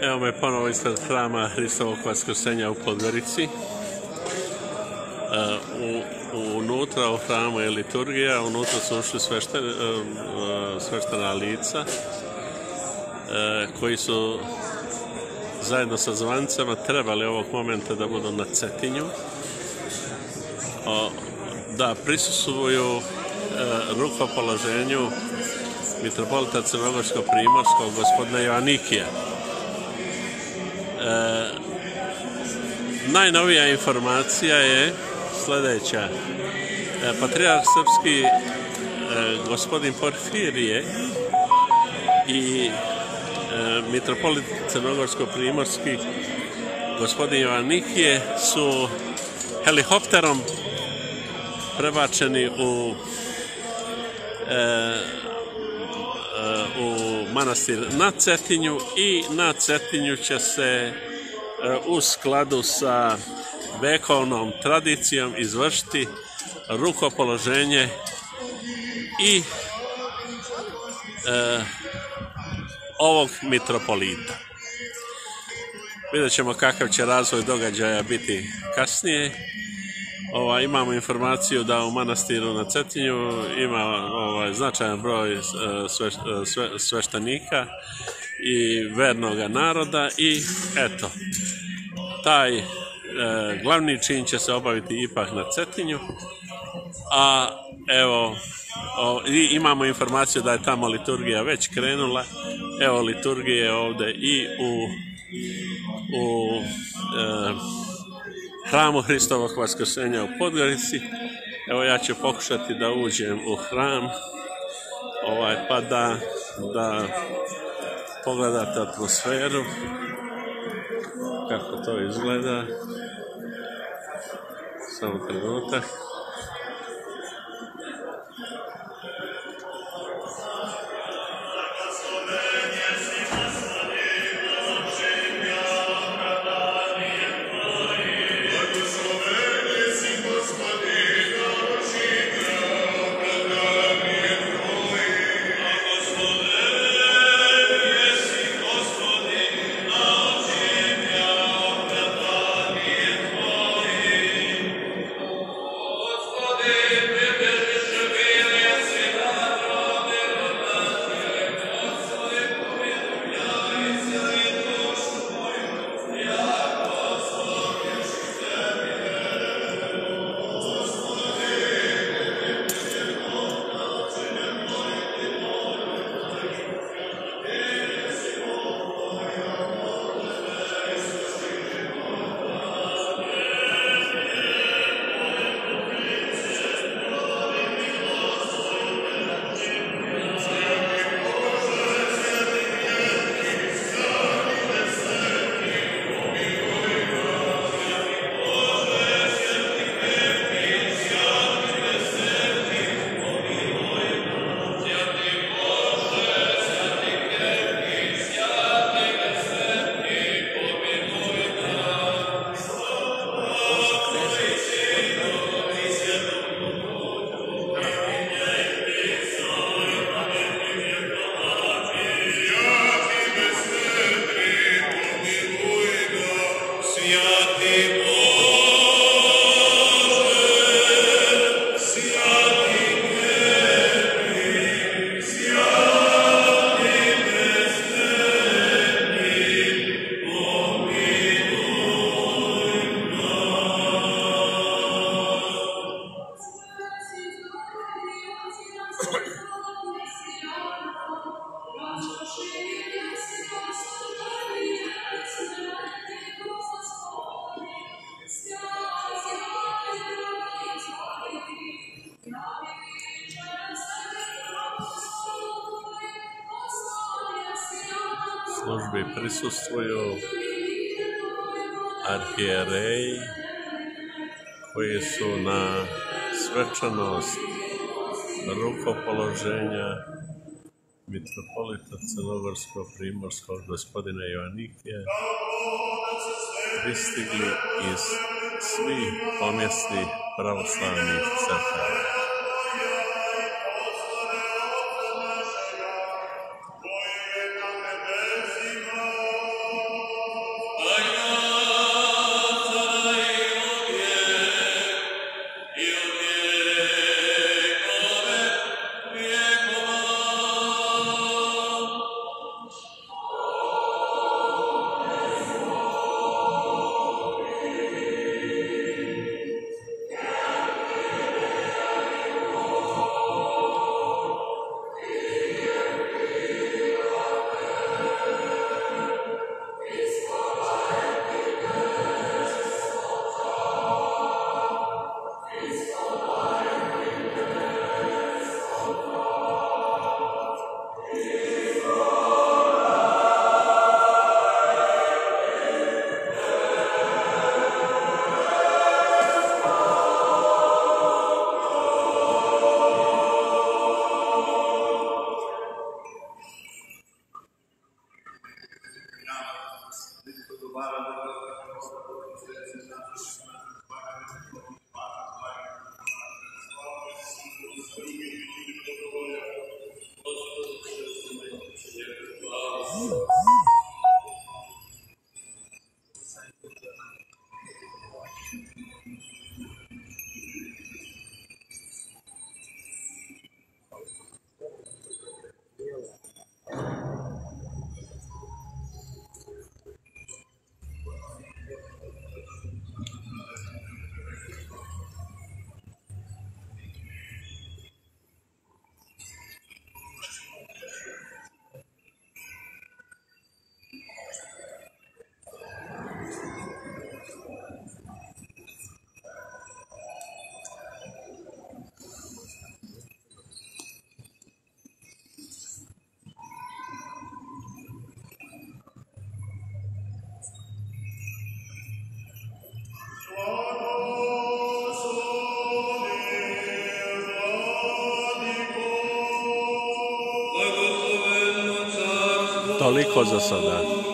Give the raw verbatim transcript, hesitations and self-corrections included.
Evo me ponovo ispred hrama Hristovog Vaskrsenja u Podgorici. U, unutra u hramu je liturgija, unutra su ušli svešten, sveštena lica koji su zajedno sa zvancama trebali ovog momenta da budu na Cetinju, da prisustvuju rukopoloženju mitropolita Crnogorsko-primorskog gospodina Joanikija. E, najnovija informacija je sljedeća. E, Patrijarh srpski e, gospodin Porfirije i e, mitropolit Crnogorsko-primorski gospodin Joanikije su helikopterom prebačeni u e, u manastir na Cetinju i na Cetinju će se u skladu sa vekovnom tradicijom izvršiti rukopoloženje i e, ovog mitropolita. Vidjet ćemo kakav će razvoj događaja biti kasnije. Ova, imamo informaciju da u manastiru na Cetinju ima ovaj, značajan broj sve, sve, sveštenika i vernoga naroda i eto, taj e, glavni čin će se obaviti ipak na Cetinju, a evo o, i imamo informaciju da je tamo liturgija već krenula. Evo liturgije ovdje i u, u e, hramu Hristovog Vaskrsenja u Podgorici. Evo ja ću pokušati da uđem u hram, ovaj, pa da, da pogledate atmosferu, kako to izgleda. Samo trenutak. Službi prisustvuju arhijereji koji su na svečanost rukopoloženja mitropolita Crnogorsko-primorskog gospodina Joanikija pristigli iz svih pomjesti pravoslavnih crkava. Toliko za sada.